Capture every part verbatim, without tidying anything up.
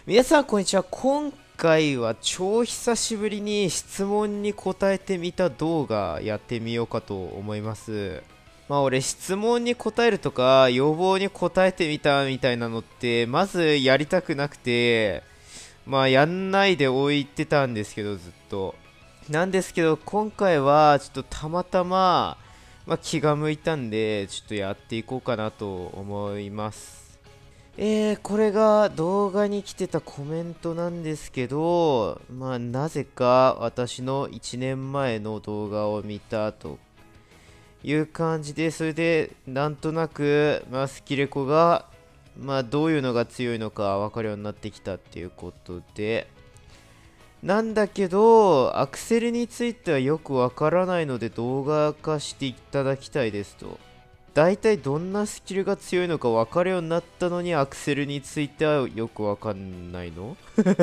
皆さん、こんにちは。今回は超久しぶりに質問に答えてみた動画やってみようかと思います。まあ俺質問に答えるとか要望に答えてみたみたいなのってまずやりたくなくて、まあやんないで置いてたんですけどずっと。なんですけど今回はちょっとたまたま、まあ、気が向いたんでちょっとやっていこうかなと思います。えー、これが動画に来てたコメントなんですけど、まあ、なぜか私のいちねんまえの動画を見たという感じで、それでなんとなく、まあ、スキレコが、まあ、どういうのが強いのか分かるようになってきたっていうことで、なんだけど、アクセルについてはよくわからないので動画化していただきたいですと。大体どんなスキルが強いのか分かるようになったのにアクセルについてはよくわかんないの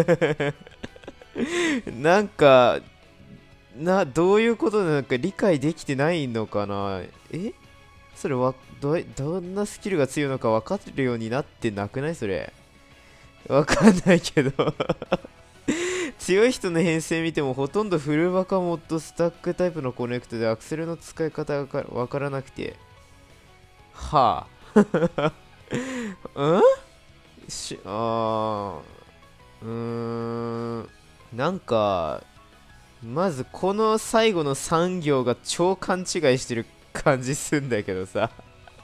なんか、な、どういうことなのか理解できてないのかな。えそれはど、どんなスキルが強いのか分かるようになってなくない？それ。わかんないけど強い人の編成見てもほとんどフルバカモッドスタックタイプのコネクトでアクセルの使い方がわからなくて。はあ。うんし、あー、うーん。なんか、まずこの最後のさん行が超勘違いしてる感じすんだけどさ。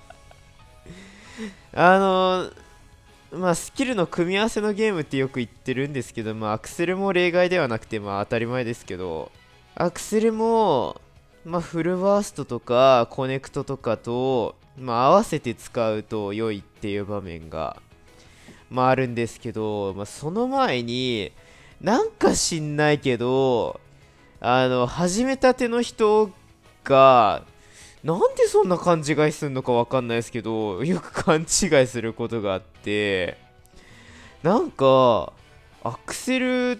あのー、まあスキルの組み合わせのゲームってよく言ってるんですけど、まあアクセルも例外ではなくて、まあ当たり前ですけど、アクセルも、まあフルバーストとかコネクトとかと、まあ合わせて使うと良いっていう場面が、まああるんですけど、まあその前に、なんか知んないけど、あの、始めたての人が、なんでそんな勘違いするのかわかんないですけど、よく勘違いすることがあって、なんか、アクセルって、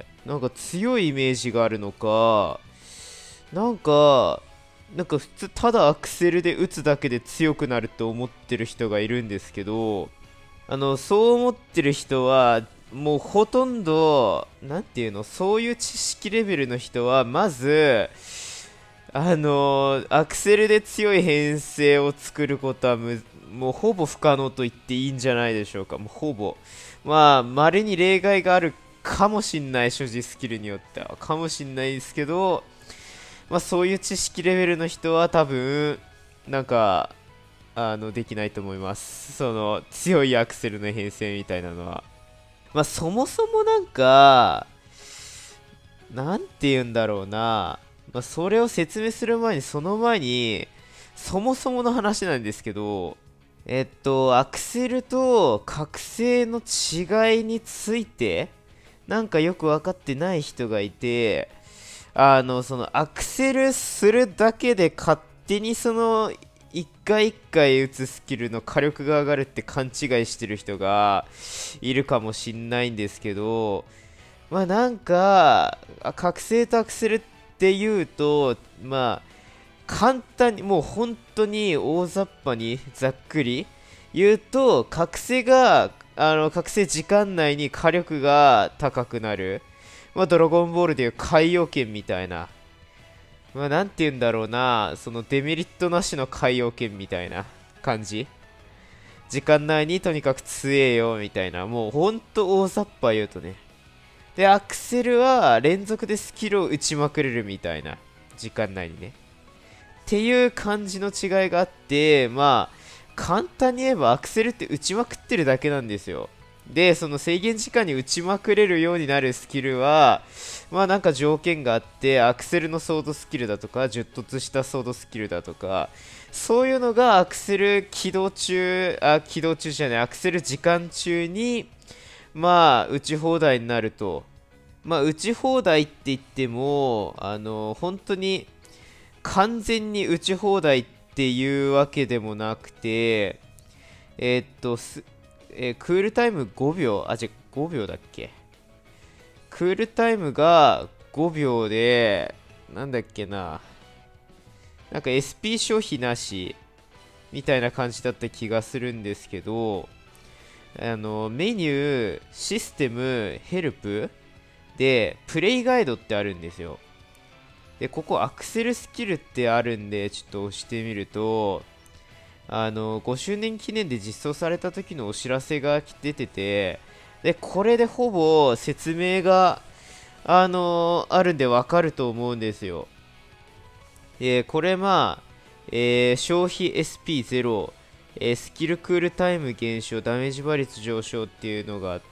なんか強いイメージがあるのか、なんか、なんか普通、ただアクセルで打つだけで強くなるって思ってる人がいるんですけど、あの、そう思ってる人は、もうほとんど、なんていうの、そういう知識レベルの人は、まず、あのーアクセルで強い編成を作ることはむもうほぼ不可能と言っていいんじゃないでしょうか。もうほぼ。まあ、稀に例外があるかもしんない、所持スキルによっては。かもしんないですけど、まあそういう知識レベルの人は多分、なんか、あの、できないと思います。その、強いアクセルの編成みたいなのは。まあそもそもなんか、なんて言うんだろうな。まあ、それを説明する前に、その前に、そもそもの話なんですけど、えっと、アクセルと覚醒の違いについて、なんかよく分かってない人がいて、あの、そのアクセルするだけで勝手にその、一回一回打つスキルの火力が上がるって勘違いしてる人がいるかもしんないんですけど、まあなんか、あ覚醒とアクセルっていうと、まあ、簡単に、もう本当に大雑把にざっくり言うと、覚醒が、あの、覚醒時間内に火力が高くなる。まあ、ドラゴンボールでいう海洋圏みたいな。まあ、なんて言うんだろうな、そのデメリットなしの海洋圏みたいな感じ。時間内にとにかく強えよみたいな。もうほんと大雑把言うとね。で、アクセルは連続でスキルを打ちまくれるみたいな。時間内にね。っていう感じの違いがあって、まあ、簡単に言えばアクセルって打ちまくってるだけなんですよ。で、その制限時間に打ちまくれるようになるスキルは、まあなんか条件があって、アクセルのソードスキルだとか、じゅう突したソードスキルだとか、そういうのがアクセル起動中、あ、起動中じゃない、アクセル時間中に、まあ、打ち放題になると。まあ、打ち放題って言っても、あの、本当に完全に打ち放題っていうわけでもなくて、えーっと、す、えークールタイムごびょう、あ、じゃ、ごびょうだっけ。クールタイムがごびょうで、なんだっけな。なんか エスピー 消費なし、みたいな感じだった気がするんですけど、 あのメニュー、システム、ヘルプでプレイガイドってあるんですよ。でここアクセルスキルってあるんで、ちょっと押してみると、あのごしゅうねん記念で実装された時のお知らせが出てて、でこれでほぼ説明があのあるんでわかると思うんですよ。えーこれまあ、えー消費 エスピーゼロ、えースキルクールタイム減少、ダメージ倍率上昇っていうのがあって、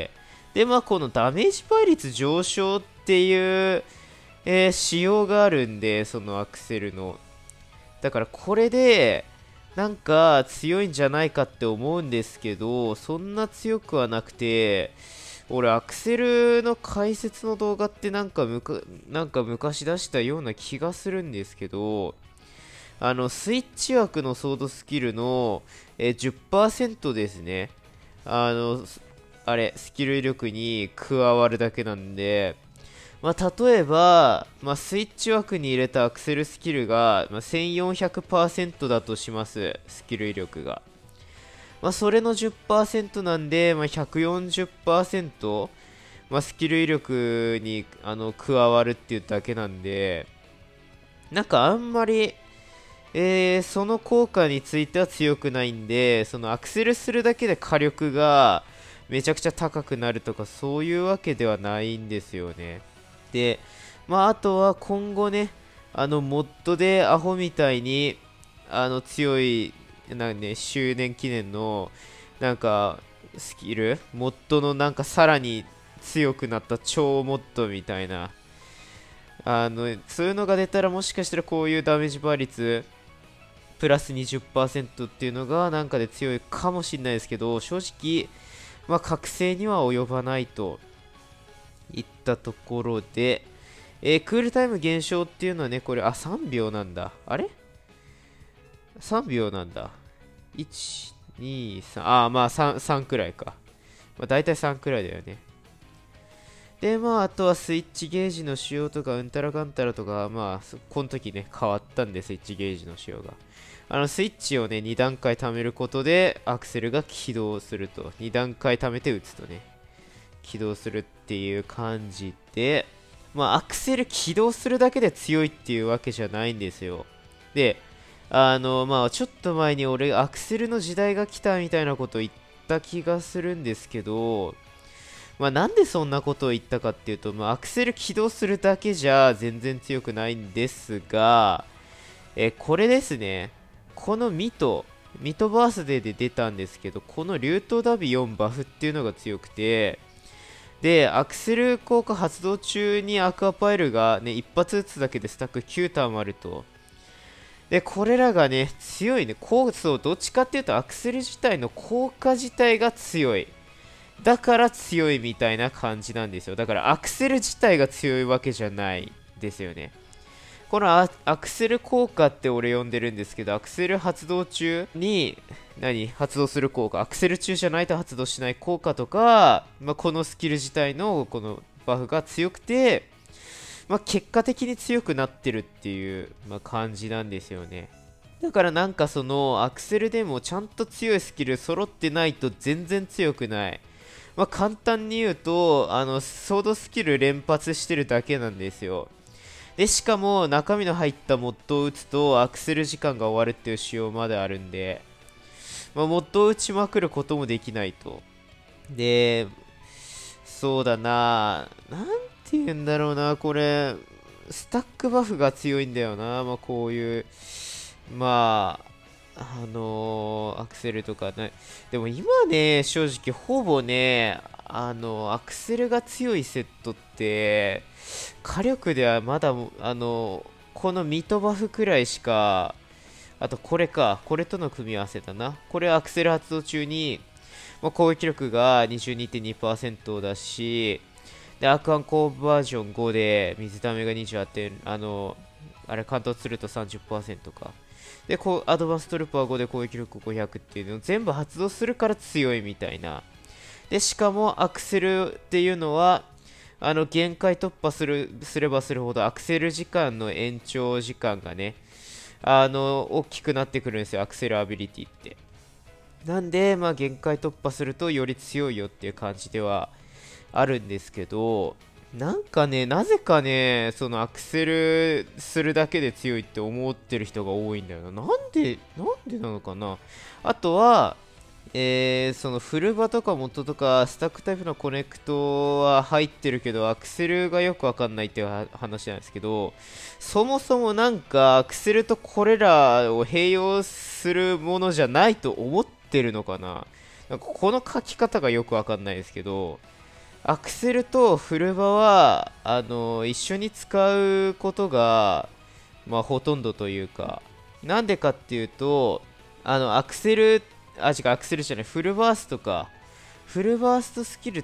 でまあこのダメージ倍率上昇っていう、えー仕様があるんで、そのアクセルの。だからこれで、なんか強いんじゃないかって思うんですけど、そんな強くはなくて、俺アクセルの解説の動画ってなんかむか、なんか昔出したような気がするんですけど、あのスイッチ枠のソードスキルの、えーじゅっパーセントですね。あの、あれ、スキル威力に加わるだけなんで、まあ、例えば、まあ、スイッチ枠に入れたアクセルスキルが、まあ、せんよんひゃくパーセント だとします、スキル威力が。まあ、それのじゅっパーセントなんで、まあ、ひゃくよんじゅっパーセント、まあ、スキル威力にあの加わるっていうだけなんで、なんかあんまり、えーその効果については強くないんで、そのアクセルするだけで火力がめちゃくちゃ高くなるとか、そういうわけではないんですよね。で、まあ、あとは今後ね、あの、モッドでアホみたいに、あの、強い、なんね、周年記念の、なんか、スキル、モッドのなんかさらに強くなった超モッドみたいな、あの、そういうのが出たらもしかしたらこういうダメージ倍率、プラスにじゅっパーセントっていうのがなんかで強いかもしれないですけど、正直、まあ、覚醒には及ばないといったところで、えークールタイム減少っていうのはね、これ、あ、さんびょうなんだ。あれ ?さん 秒なんだ。いち、に、さん、あー、まあさん、さんくらいか。まあ大体さんくらいだよね。で、まあ、あとはスイッチゲージの仕様とか、うんたらかんたらとか、まあ、そこの時ね、変わったんで、スイッチゲージの仕様が。あの、スイッチをね、に段階貯めることで、アクセルが起動すると。に段階貯めて打つとね、起動するっていう感じで、まあ、アクセル起動するだけで強いっていうわけじゃないんですよ。で、あの、まあ、ちょっと前に俺、アクセルの時代が来たみたいなこと言った気がするんですけど、まあ、なんでそんなことを言ったかっていうと、まあ、アクセル起動するだけじゃ全然強くないんですが、えこれですね、このミト、ミトバースデーで出たんですけど、このリュートダビよんバフっていうのが強くて、で、アクセル効果発動中にアクアパイルがね、一発撃つだけでスタックきゅうターンあると。で、これらがね、強いね、コースをどっちかっていうとアクセル自体の効果自体が強い。だから強いみたいな感じなんですよ。だからアクセル自体が強いわけじゃないですよね。このアアクセル効果って俺呼んでるんですけど、アクセル発動中に何発動する効果、アクセル中じゃないと発動しない効果とか、まあ、このスキル自体のこのバフが強くて、まあ、結果的に強くなってるっていう、まあ、感じなんですよね。だからなんかそのアクセルでもちゃんと強いスキル揃ってないと全然強くない。まあ、簡単に言うと、あの、ソードスキル連発してるだけなんですよ。で、しかも中身の入ったモッドを打つとアクセル時間が終わるっていう仕様まであるんで、まあ、モッドを打ちまくることもできないと。で、そうだな、なんて言うんだろうな、これ、スタックバフが強いんだよな、まあ、こういう、まあ、あのーアクセルとかね。でも今ね、正直ほぼね、あの、アクセルが強いセットって、火力ではまだ、あの、このミトバフくらいしか、あとこれか、これとの組み合わせだな。これアクセル発動中に、まあ、攻撃力が にじゅうにてんにパーセント だし、で、アクアンコーバージョンごで水ためがにじゅうはちてん、あの、あれ、関東すると さんじゅっパーセント か。で、こう、アドバンストループはごで攻撃力ごひゃくっていうのを全部発動するから強いみたいな。で、しかもアクセルっていうのは、あの、限界突破する、すればするほどアクセル時間の延長時間がね、あの、大きくなってくるんですよ、アクセルアビリティって。 なんで、まあ、限界突破するとより強いよっていう感じではあるんですけど、なんかね、なぜかね、そのアクセルするだけで強いって思ってる人が多いんだよな。なんで、なんでなのかな。あとは、えー、そのフルバとかモッドとかスタックタイプのコネクトは入ってるけど、アクセルがよくわかんないっていうは話なんですけど、そもそもなんかアクセルとこれらを併用するものじゃないと思ってるのかな。なんかこの書き方がよくわかんないですけど、アクセルとフルバはあの一緒に使うことが、まあ、ほとんどというか、なんでかっていうと、あのアクセルあ違うアクセルじゃないフルバーストか。フルバーストスキルって、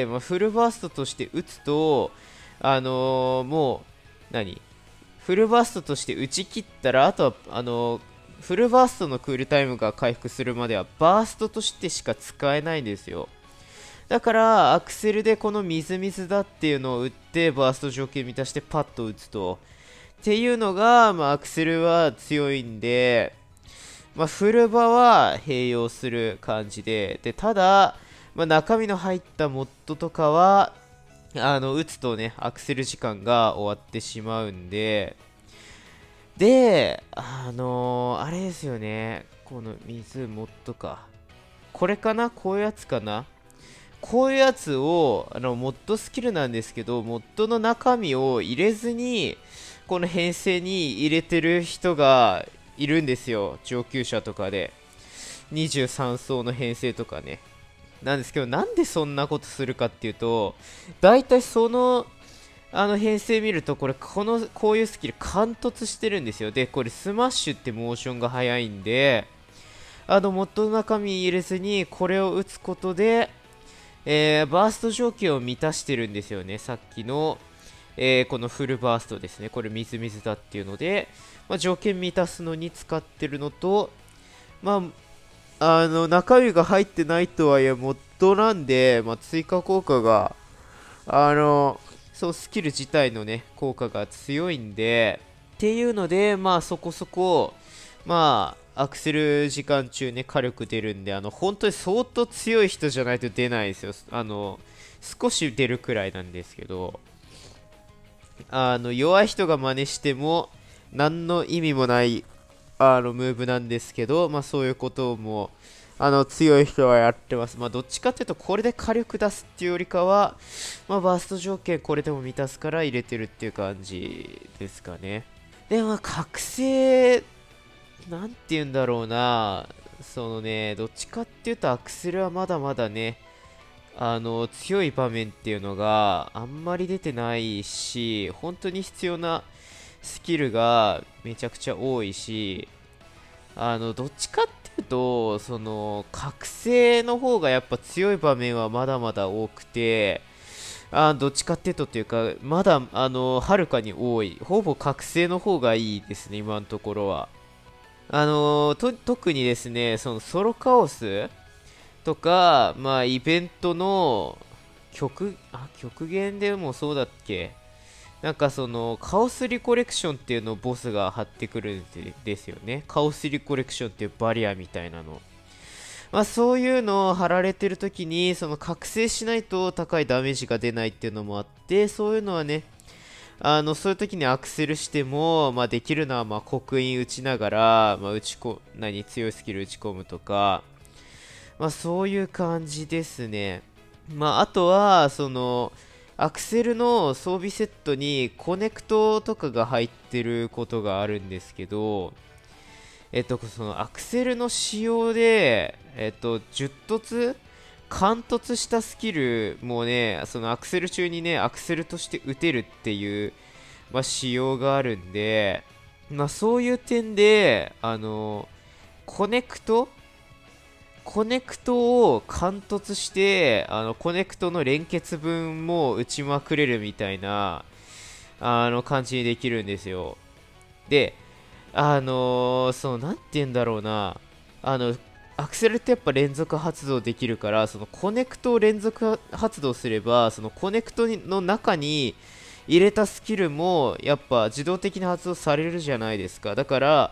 まあ、フルバーストとして打つと、あのーもう何フルバーストとして打ち切ったら、あとはあのーフルバーストのクールタイムが回復するまではバーストとしてしか使えないんですよ。だからアクセルでこのみずみずだっていうのを打ってバースト条件満たしてパッと打つとっていうのが、まあ、アクセルは強いんで、まあ、フルバは併用する感じで、でただ、まあ、中身の入ったモッドとかはあの打つとねアクセル時間が終わってしまうんで、であのーあれですよね、この水モッドか、これかな、こういうやつかな、こういうやつをあのモッドスキルなんですけど、モッドの中身を入れずにこの編成に入れてる人がいるんですよ、上級者とかでにじゅうさん層の編成とかね。なんですけど、なんでそんなことするかっていうと、だいたいそのあの編成見ると、これこのこういうスキル貫突してるんですよ。でこれスマッシュってモーションが速いんで、あのモッドの中身入れずにこれを打つことで、えーバースト条件を満たしてるんですよね。さっきの、えーこのフルバーストですね、これみずみずだっていうので、まあ、条件満たすのに使ってるのと、まあ、あの中身が入ってないとはいえモッドなんで、まあ、追加効果があのそうスキル自体のね効果が強いんでっていうので、まあそこそこまあアクセル時間中ね火力出るんで、あの本当に相当強い人じゃないと出ないですよ。あの少し出るくらいなんですけど、あの弱い人が真似しても何の意味もないあのムーブなんですけど、まあそういうこともあの強い人はやってます。まあどっちかっていうとこれで火力出すっていうよりかは、まあバースト条件これでも満たすから入れてるっていう感じですかね。でまあ覚醒なんて言うんだろうな、そのねどっちかっていうとアクセルはまだまだねあの強い場面っていうのがあんまり出てないし、本当に必要なスキルがめちゃくちゃ多いし、あのどっちかっていうとその覚醒の方がやっぱ強い場面はまだまだ多くて、あどっちかっていうとっていうかまだあのはるかに多い、ほぼ覚醒の方がいいですね今のところは。あのと特にですねそのソロカオスとか、まあ、イベントの極あ極限でもそうだっけ、なんかそのカオスリコレクションっていうのをボスが貼ってくるんですよね。カオスリコレクションっていうバリアみたいなの、まあそういうのを貼られてる時にその覚醒しないと高いダメージが出ないっていうのもあって、そういうのはねあのそういう時にアクセルしても、まあ、できるのはまあ刻印打ちながら、まあ、打ちこ何強いスキル打ち込むとか、まあそういう感じですね。まああとはそのアクセルの装備セットにコネクトとかが入ってることがあるんですけど、えっとそのアクセルの仕様でえっとじゅう突貫突したスキルもね、そのアクセル中にねアクセルとして打てるっていう、まあ、仕様があるんで、まあそういう点であのコネクトコネクトを貫突してあのコネクトの連結分も打ちまくれるみたいなあの感じにできるんですよ。であのー、そのなんて言うんだろうな、あのアクセルってやっぱ連続発動できるから、そのコネクトを連続発動すればそのコネクトの中に入れたスキルもやっぱ自動的に発動されるじゃないですか。だから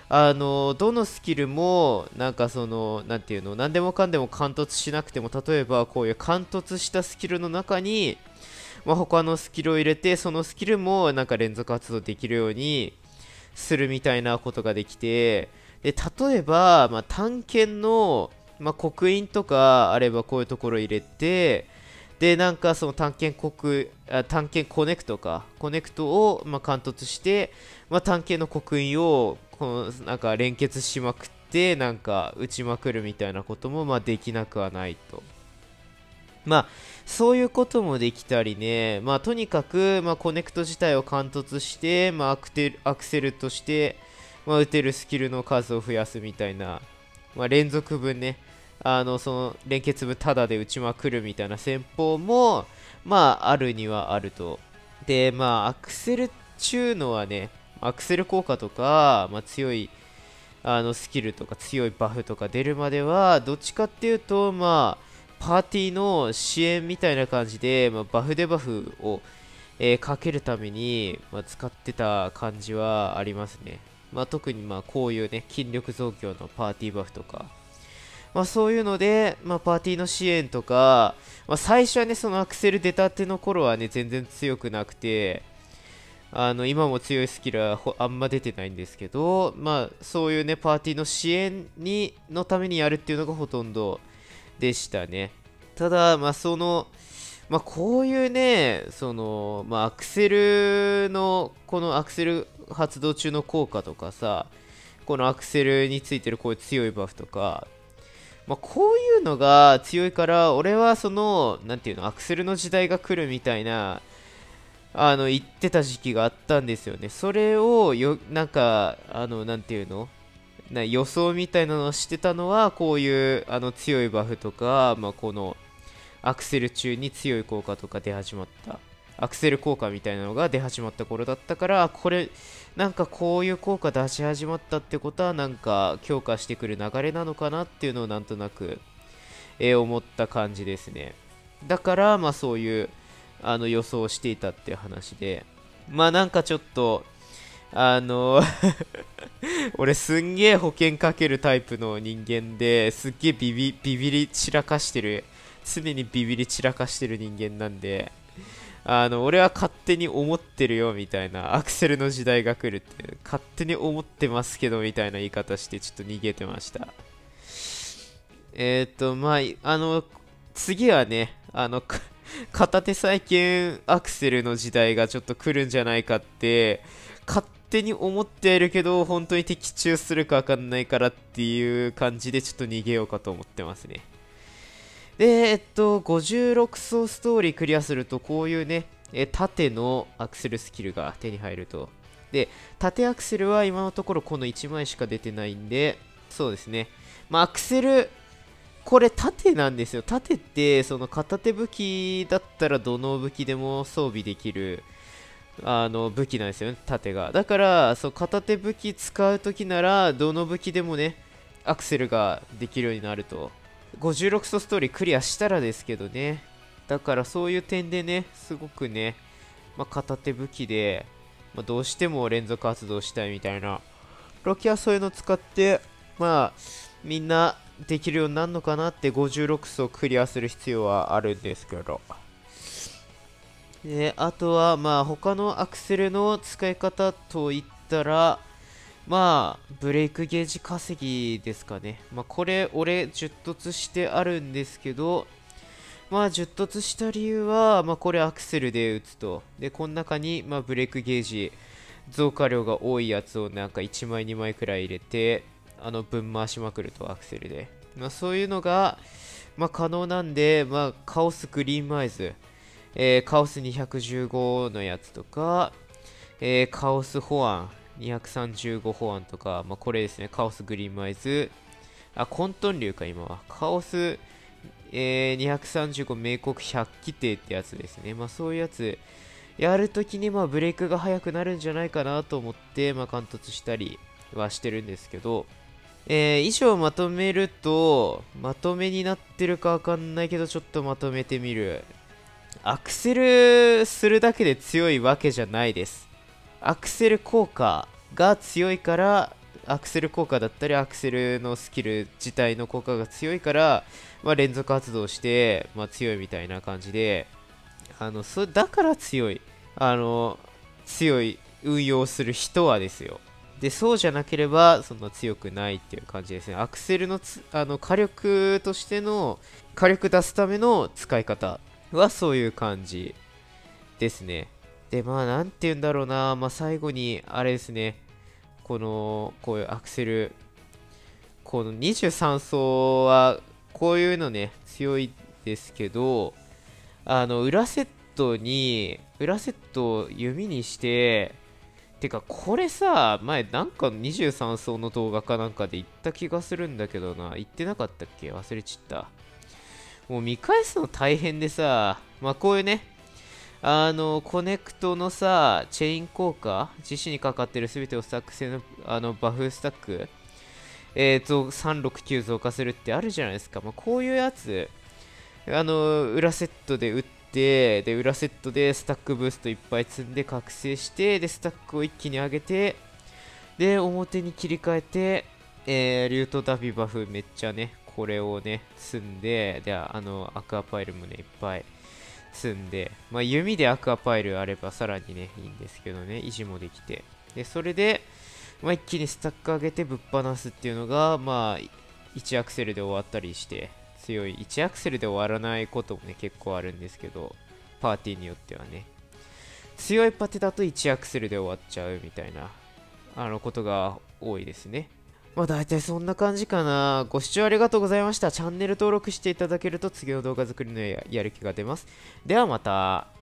あのどのスキルもなんかそのなんていうの、何でもかんでも貫突しなくても、例えばこういう貫突したスキルの中に、まあ、他のスキルを入れて、そのスキルもなんか連続発動できるようにするみたいなことができて、で例えば、まあ、探検の、まあ、刻印とかあればこういうところ入れて、でなんかその探検刻あ探検コネクトかコネクトを、まあ、貫突して、まあ、探検の刻印をこのなんか連結しまくってなんか打ちまくるみたいなことも、まあ、できなくはないと。まあそういうこともできたりね、まあとにかく、まあ、コネクト自体を貫突して、まあ、アクテルアクセルとして、まあ、打てるスキルの数を増やすみたいな、まあ、連続分ね、あのその連結分タダで打ちまくるみたいな戦法もまああるにはあると。でまあアクセルっちゅうのはね、アクセル効果とか、まあ、強いあのスキルとか強いバフとか出るまではどっちかっていうとまあパーティーの支援みたいな感じで、まあ、バフデバフを、えーかけるために、まあ、使ってた感じはありますね。まあ、特にまあこういうね筋力増強のパーティーバフとか、まあ、そういうので、まあ、パーティーの支援とか、まあ、最初はねそのアクセル出たての頃はね全然強くなくて、あの今も強いスキルはほあんま出てないんですけど、まあそういうねパーティーの支援にのためにやるっていうのがほとんどでしたね。ただまあそのまあこういうねそのまあアクセルのこのアクセル発動中の効果とかさ、このアクセルについてるこういう強いバフとか、まあ、こういうのが強いから俺はそのなんていうのアクセルの時代が来るみたいなあの言ってた時期があったんですよね。それをよなんかあのなんていうのな予想みたいなのをしてたのはこういうあの強いバフとか、まあ、このアクセル中に強い効果とか出始まったアクセル効果みたいなのが出始まった頃だったから、これなんかこういう効果出し始まったってことはなんか強化してくる流れなのかなっていうのをなんとなく、えー思った感じですね。だからまあそういうあの予想をしていたっていう話で、まあなんかちょっとあの俺すんげえ保険かけるタイプの人間ですっげえビビビビり散らかしてる、常にビビり散らかしてる人間なんで、あの俺は勝手に思ってるよみたいな、アクセルの時代が来るって勝手に思ってますけどみたいな言い方してちょっと逃げてました。えっ、ー、とまああの次はねあの片手再建アクセルの時代がちょっと来るんじゃないかって勝手に思っているけど、本当に的中するか分かんないからっていう感じでちょっと逃げようかと思ってますね。で、えっと、ごじゅうろく層ストーリークリアすると、こういうね、え縦のアクセルスキルが手に入ると。で、縦アクセルは今のところこのいちまいしか出てないんで、そうですね。まあ、アクセル、これ縦なんですよ。縦って、その片手武器だったらどの武器でも装備できる、あの武器なんですよね、縦が。だから、そう片手武器使うときなら、どの武器でもね、アクセルができるようになると。ごじゅうろく層ストーリークリアしたらですけどね。だからそういう点でね、すごくね、まあ、片手武器で、まあ、どうしても連続発動したいみたいな時はそういうの使って、まあ、みんなできるようになるのかなってごじゅうろく層クリアする必要はあるんですけど。で、あとは、まあ、他のアクセルの使い方といったら、まあ、ブレイクゲージ稼ぎですかね。まあ、これ、俺、じゅっ凸してあるんですけど、まあ、じゅっ凸した理由は、まあ、これアクセルで打つと。で、この中に、まあ、ブレイクゲージ、増加量が多いやつをなんかいちまい、にまいくらい入れて、あの、ぶん回しまくると、アクセルで。まあ、そういうのが、まあ、可能なんで、まあ、カオスグリーンマイズ、えー、カオスにひゃくじゅうごのやつとか、えー、カオス保安、にひゃくさんじゅうご保安とか、まあ、これですね、カオスグリーンマイズ、あ、混沌流か、今は。カオス、えー、にひゃくさんじゅうご明国ひゃく規定ってやつですね。まあ、そういうやつ、やるときに、まあ、ブレイクが速くなるんじゃないかなと思って、まあ、貫突したりはしてるんですけど、えー、以上まとめると、まとめになってるかわかんないけど、ちょっとまとめてみる。アクセルするだけで強いわけじゃないです。アクセル効果が強いからアクセル効果だったりアクセルのスキル自体の効果が強いから、まあ、連続発動して、まあ、強いみたいな感じで、あのそだから強いあの強い運用する人はですよ。でそうじゃなければそんな強くないっていう感じですね。アクセルのつあの火力としての火力出すための使い方はそういう感じですね。でまあなんて言うんだろうな、まあ、最後にあれですね、このこういうアクセル、このにじゅうさん層はこういうのね強いですけど、あの裏セットに裏セットを弓にして、てかこれさ前なんかにじゅうさん層の動画かなんかで言った気がするんだけどな、言ってなかったっけ、忘れちった。もう見返すの大変でさ、まあこういうね、あのコネクトのさチェイン効果、自身にかかってる全てをスタック性のあのバフスタック、えー、さんろくきゅう増加するってあるじゃないですか。まあ、こういうやつあの裏セットで打って、で裏セットでスタックブーストいっぱい積んで覚醒して、でスタックを一気に上げて、で表に切り替えて、えー、リュートダビバフめっちゃねこれをね積んで、であのアクアパイルもねいっぱい積んで、まあ、弓でアクアパイルあればさらにねいいんですけどね、維持もできて、でそれで、まあ、一気にスタック上げてぶっ放すっていうのが、まあいちアクセルで終わったりして、強いいちアクセルで終わらないこともね結構あるんですけど、パーティーによってはね強いパテだといちアクセルで終わっちゃうみたいなあのことが多いですね。まあ大体そんな感じかな。ご視聴ありがとうございました。チャンネル登録していただけると次の動画作りのややる気が出ます。ではまた。